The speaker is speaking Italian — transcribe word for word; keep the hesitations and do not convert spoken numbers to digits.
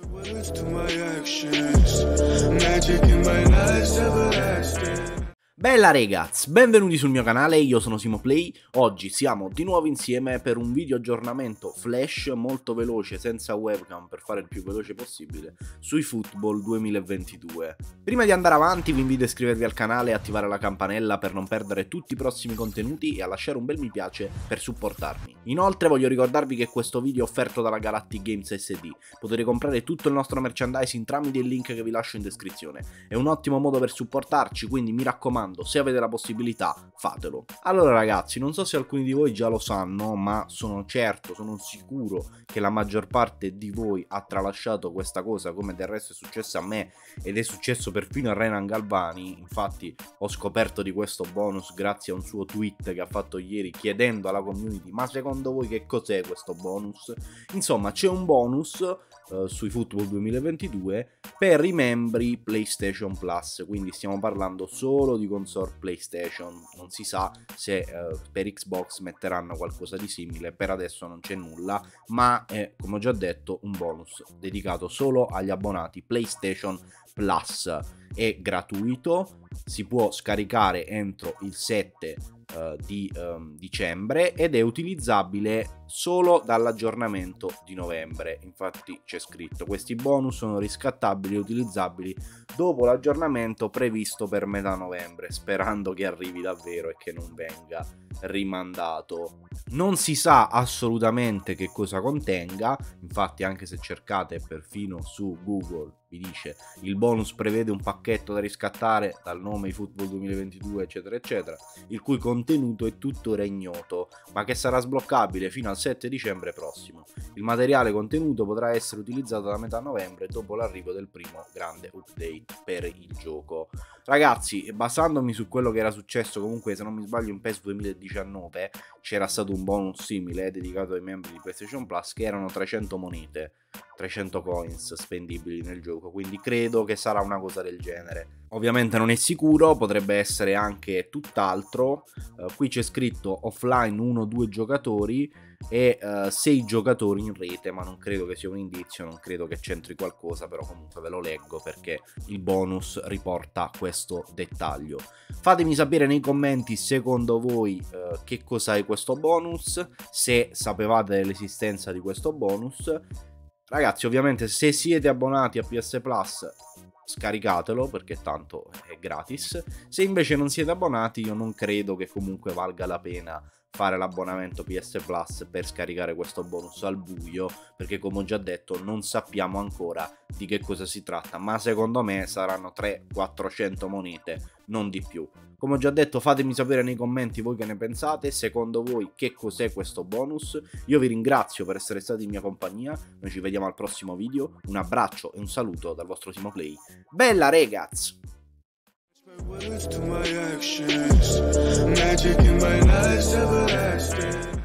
Words to my actions, magic in my nights everlasting. Bella ragazzi, benvenuti sul mio canale, io sono Simoplay. Oggi siamo di nuovo insieme per un video aggiornamento flash molto veloce, senza webcam per fare il più veloce possibile, sui Football duemilaventidue. Prima di andare avanti vi invito a iscrivervi al canale e attivare la campanella per non perdere tutti i prossimi contenuti e a lasciare un bel mi piace per supportarmi. Inoltre voglio ricordarvi che questo video è offerto dalla Galactic Games S D, potete comprare tutto il nostro merchandising tramite il link che vi lascio in descrizione. È un ottimo modo per supportarci, quindi mi raccomando, se avete la possibilità fatelo. Allora ragazzi, non so se alcuni di voi già lo sanno, ma sono certo, sono sicuro che la maggior parte di voi ha tralasciato questa cosa, come del resto è successo a me ed è successo perfino a Renan Galvani. Infatti ho scoperto di questo bonus grazie a un suo tweet che ha fatto ieri chiedendo alla community: ma secondo voi che cos'è questo bonus? Insomma, c'è un bonus Uh, sui Football duemilaventidue per i membri PlayStation Plus, quindi stiamo parlando solo di console PlayStation. Non si sa se uh, per Xbox metteranno qualcosa di simile, per adesso non c'è nulla, ma è, come ho già detto, un bonus dedicato solo agli abbonati PlayStation Plus. È gratuito, si può scaricare entro il sette Uh, di um, dicembre ed è utilizzabile solo dall'aggiornamento di novembre. Infatti c'è scritto: questi bonus sono riscattabili e utilizzabili dopo l'aggiornamento previsto per metà novembre, sperando che arrivi davvero e che non venga rimandato. Non si sa assolutamente che cosa contenga, infatti anche se cercate perfino su Google vi dice il bonus prevede un pacchetto da riscattare dal nome Football duemilaventidue eccetera eccetera, il cui contenuto è tuttora ignoto, ma che sarà sbloccabile fino al sette dicembre prossimo. Il materiale contenuto potrà essere utilizzato da metà novembre dopo l'arrivo del primo grande update per il gioco. Ragazzi, basandomi su quello che era successo, comunque se non mi sbaglio in PES duemiladiciannove c'era stato un bonus simile dedicato ai membri di PlayStation Plus, che erano trecento monete, trecento coins spendibili nel gioco, quindi credo che sarà una cosa del genere. Ovviamente non è sicuro, potrebbe essere anche tutt'altro. Uh, qui c'è scritto offline uno due giocatori e sei uh, giocatori in rete, ma non credo che sia un indizio, non credo che c'entri qualcosa, però comunque ve lo leggo perché il bonus riporta questo dettaglio. Fatemi sapere nei commenti secondo voi uh, che cos'è questo bonus, se sapevate dell'esistenza di questo bonus. Ragazzi, ovviamente se siete abbonati a P S Plus scaricatelo perché tanto è gratis. Se invece non siete abbonati, io non credo che comunque valga la pena fare l'abbonamento P S Plus per scaricare questo bonus al buio, perché come ho già detto non sappiamo ancora di che cosa si tratta, ma secondo me saranno trecento quattrocento monete, non di più. Come ho già detto, fatemi sapere nei commenti voi che ne pensate, secondo voi che cos'è questo bonus. Io vi ringrazio per essere stati in mia compagnia, noi ci vediamo al prossimo video, un abbraccio e un saluto dal vostro Simoplay. Bella ragazzi! Words to my actions, magic in my nights everlasting.